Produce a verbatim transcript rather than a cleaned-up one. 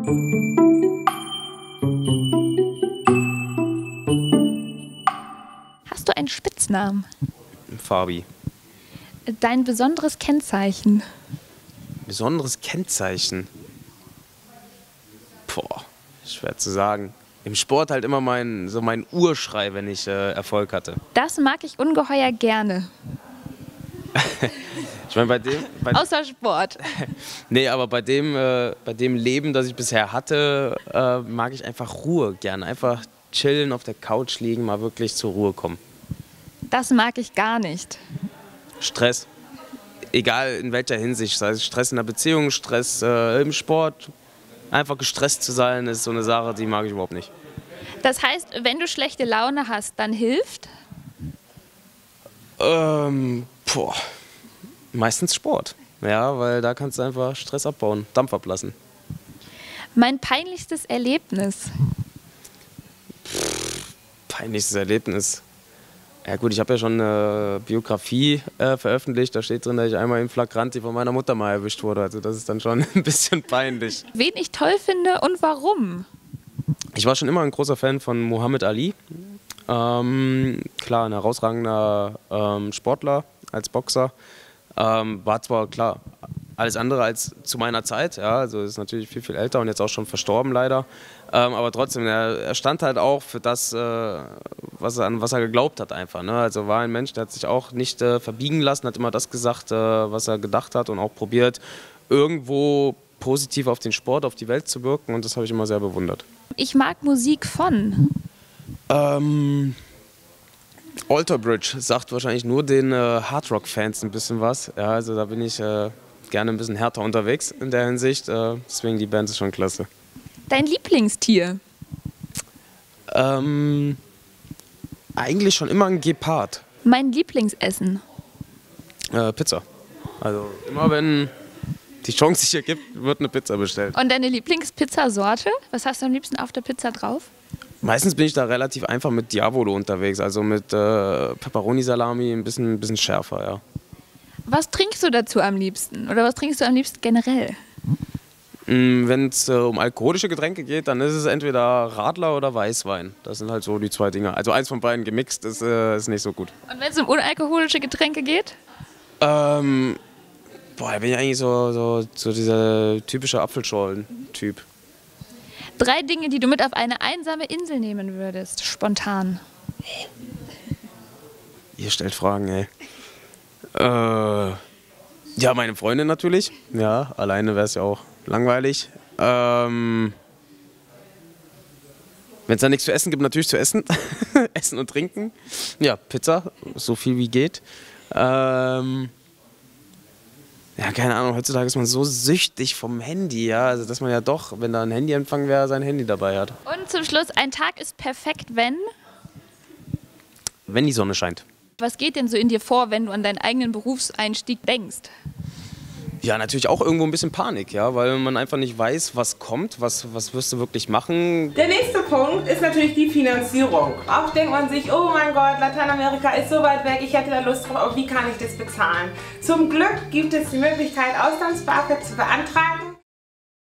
Hast du einen Spitznamen? Fabi. Dein besonderes Kennzeichen? Besonderes Kennzeichen? Boah, schwer zu sagen. Im Sport halt immer mein, so mein Urschrei, wenn ich äh, Erfolg hatte. Das mag ich ungeheuer gerne. Ich meine, bei dem... Bei Außer Sport. Nee, aber bei dem, äh, bei dem Leben, das ich bisher hatte, äh, mag ich einfach Ruhe gerne. Einfach chillen, auf der Couch liegen, mal wirklich zur Ruhe kommen. Das mag ich gar nicht. Stress. Egal in welcher Hinsicht. Sei es Stress in der Beziehung, Stress äh, im Sport. Einfach gestresst zu sein, ist so eine Sache, die mag ich überhaupt nicht. Das heißt, wenn du schlechte Laune hast, dann hilft? Ähm, boah. Meistens Sport. Ja, weil da kannst du einfach Stress abbauen, Dampf ablassen. Mein peinlichstes Erlebnis? Pff, peinlichstes Erlebnis? Ja gut, ich habe ja schon eine Biografie äh, veröffentlicht. Da steht drin, dass ich einmal in Flagranti von meiner Mutter mal erwischt wurde. Also das ist dann schon ein bisschen peinlich. Wen ich toll finde und warum? Ich war schon immer ein großer Fan von Muhammad Ali. Ähm, klar, ein herausragender ähm, Sportler als Boxer. Ähm, war zwar, klar, alles andere als zu meiner Zeit. Ja, also ist natürlich viel, viel älter und jetzt auch schon verstorben leider. Ähm, aber trotzdem, er, er stand halt auch für das, äh, was er, an was er geglaubt hat einfach. Ne? Also war ein Mensch, der hat sich auch nicht äh, verbiegen lassen, hat immer das gesagt, äh, was er gedacht hat und auch probiert, irgendwo positiv auf den Sport, auf die Welt zu wirken und das habe ich immer sehr bewundert. Ich mag Musik von? Ähm, Alter Bridge sagt wahrscheinlich nur den äh, Hardrock-Fans ein bisschen was. Ja, also da bin ich äh, gerne ein bisschen härter unterwegs in der Hinsicht, äh, deswegen die Band ist schon klasse. Dein Lieblingstier? Ähm, eigentlich schon immer ein Gepard. Mein Lieblingsessen? Äh, Pizza. Also immer wenn die Chance sich ergibt, wird eine Pizza bestellt. Und deine Lieblingspizzasorte? Was hast du am liebsten auf der Pizza drauf? Meistens bin ich da relativ einfach mit Diavolo unterwegs, also mit äh, Pepperoni-Salami, ein bisschen, ein bisschen schärfer, ja. Was trinkst du dazu am liebsten? Oder was trinkst du am liebsten generell? Wenn es äh, um alkoholische Getränke geht, dann ist es entweder Radler oder Weißwein. Das sind halt so die zwei Dinge. Also eins von beiden gemixt ist, äh, ist nicht so gut. Und wenn es um unalkoholische Getränke geht? Ähm, boah, da bin ich eigentlich so, so, so dieser typische Apfelschorlen-Typ. Drei Dinge, die du mit auf eine einsame Insel nehmen würdest, spontan. Ihr stellt Fragen, ey. Äh, ja, meine Freundin natürlich. Ja, alleine wäre es ja auch langweilig. Ähm, Wenn es da nichts zu essen gibt, natürlich zu essen. Essen und trinken. Ja, Pizza, so viel wie geht. Ähm, ja, keine Ahnung, heutzutage ist man so süchtig vom Handy, ja, also dass man ja doch, wenn da ein Handyempfang wäre, sein Handy dabei hat. Und zum Schluss, ein Tag ist perfekt, wenn? Wenn die Sonne scheint. Was geht denn so in dir vor, wenn du an deinen eigenen Berufseinstieg denkst? Ja, natürlich auch irgendwo ein bisschen Panik, ja, weil man einfach nicht weiß, was kommt, was, was wirst du wirklich machen. Der nächste Punkt ist natürlich die Finanzierung. Oft denkt man sich, oh mein Gott, Lateinamerika ist so weit weg, ich hätte da Lust drauf, aber wie kann ich das bezahlen? Zum Glück gibt es die Möglichkeit, Auslands-BAföG zu beantragen.